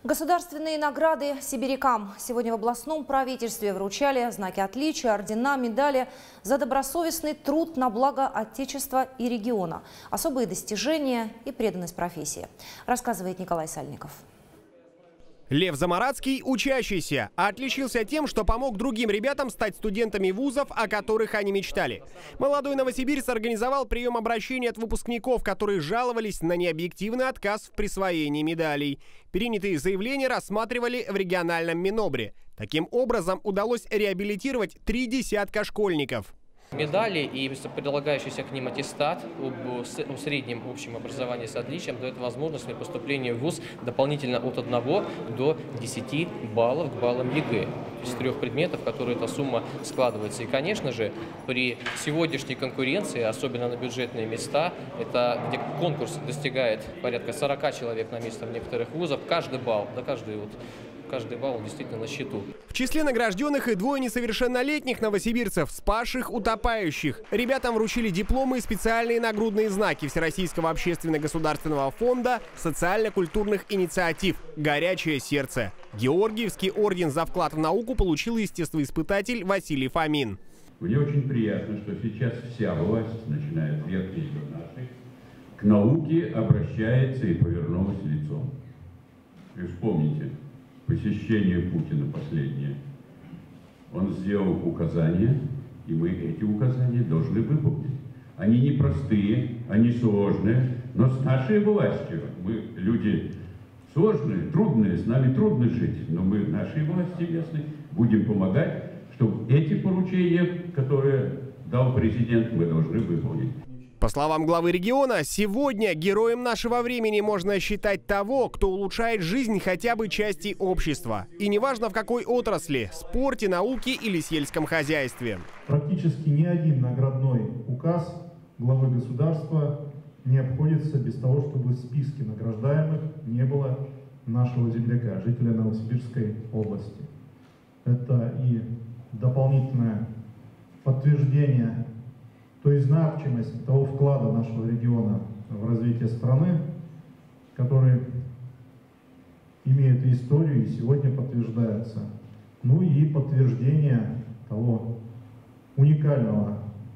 Государственные награды сибирякам. Сегодня в областном правительстве вручали знаки отличия, ордена, медали за добросовестный труд на благо Отечества и региона, особые достижения и преданность профессии, рассказывает Николай Сальников. Лев Замарадский – учащийся, отличился тем, что помог другим ребятам стать студентами вузов, о которых они мечтали. Молодой новосибирец организовал прием обращений от выпускников, которые жаловались на необъективный отказ в присвоении медалей. Принятые заявления рассматривали в региональном Минобре. Таким образом, удалось реабилитировать 3 десятка школьников. Медали и прилагающийся к ним аттестат о среднем общем образовании с отличием дает возможность при поступлении в вуз дополнительно от 1 до 10 баллов к баллам ЕГЭ. Из 3 предметов, которые эта сумма складывается. И, конечно же, при сегодняшней конкуренции, особенно на бюджетные места, это где конкурс достигает порядка 40 человек на место в некоторых вузах, каждый балл, каждый балл действительно на счету. В числе награжденных и 2 несовершеннолетних новосибирцев, спасших утопающих. Ребятам вручили дипломы и специальные нагрудные знаки Всероссийского общественно-государственного фонда социально-культурных инициатив «Горячее сердце». Георгиевский орден за вклад в науку получил естествоиспытатель Василий Фомин. Мне очень приятно, что сейчас вся власть, начиная от верхней до нашей, к науке обращается и повернулась лицом. Вы вспомните посещение Путина последнее. Он сделал указания, и мы эти указания должны выполнить. Они непростые, они сложные, но с нашей властью, мы люди сложные, трудные, с нами трудно жить, но мы нашей власти местной будем помогать, чтобы эти поручения, которые дал президент, мы должны выполнить. По словам главы региона, сегодня героем нашего времени можно считать того, кто улучшает жизнь хотя бы части общества. И неважно в какой отрасли – спорте, науке или сельском хозяйстве. Практически ни один наградной указ главы государства не обходится без того, чтобы в списке награждаемых не было нашего земляка, жителя Новосибирской области. Это и дополнительное подтверждение той значимости, того вклада нашего региона в развитие страны, который имеет историю и сегодня подтверждается. Ну и подтверждение того уникального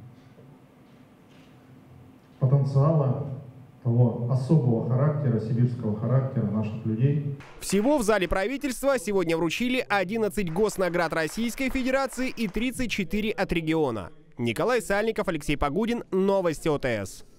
потенциала, того особого характера, сибирского характера наших людей. Всего в зале правительства сегодня вручили 11 госнаград Российской Федерации и 34 от региона. Николай Сальников, Алексей Погудин. Новости ОТС.